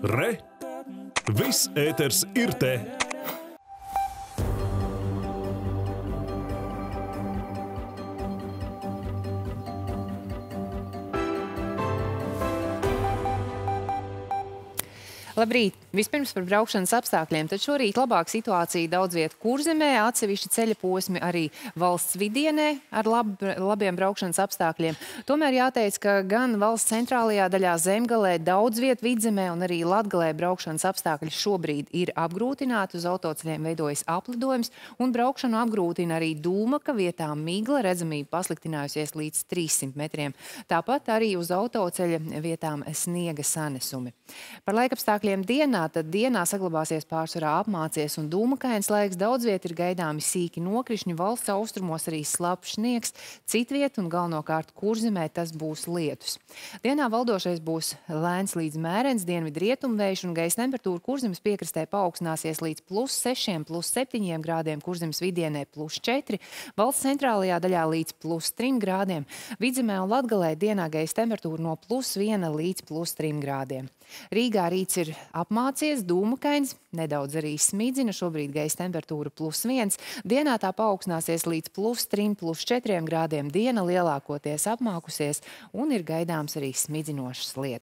Re! Viss ēters ir te! Labrīt! Vispirms par braukšanas apstākļiem. Tad šorīt labāka situācija daudz vietu Kurzemē, atsevišķi ceļa posmi arī valsts vidienē ar labiem braukšanas apstākļiem. Tomēr jāteic, ka gan valsts centrālajā daļā Zemgalē, daudz vietu Vidzemē un arī Latgalē braukšanas apstākļi šobrīd ir apgrūtināti. Uz autoceļiem veidojas aplidojums un braukšanu apgrūtina arī Dūmaka, vietām migla, redzamība pasliktinājusies līdz 300 metriem. Tāpat arī uz autoceļa vietām sniega sanesumi. Par laikapstākļiem dienā saglabāsies pārsvarā apmācies un dūmakains laiks. Daudz viet ir gaidāmi sīki nokrišņi, valsts austrumos arī slapjš sniegs, citviet un galvenokārt Kurzemē tas būs lietus. Dienā valdošais būs lēns līdz mērens, dienvidu rietumvējš un gaisa temperatūra Kurzemes piekrastē paaugstināsies līdz +6, +7 grādiem, Kurzemes vidienē +4, valsts centrālajā daļā līdz +3 grādiem. Vidzemē un Latgalē dienā gaisa temperatūra no +1 līdz +3 grādiem. Rīgā rīts ir apmācies, dūmakains, nedaudz arī smidzina, šobrīd gaisa temperatūra +1. Dienā tā paaugstināsies līdz +3, +4 grādiem. Diena lielākoties apmākusies un ir gaidāms arī smidzinošas lietus.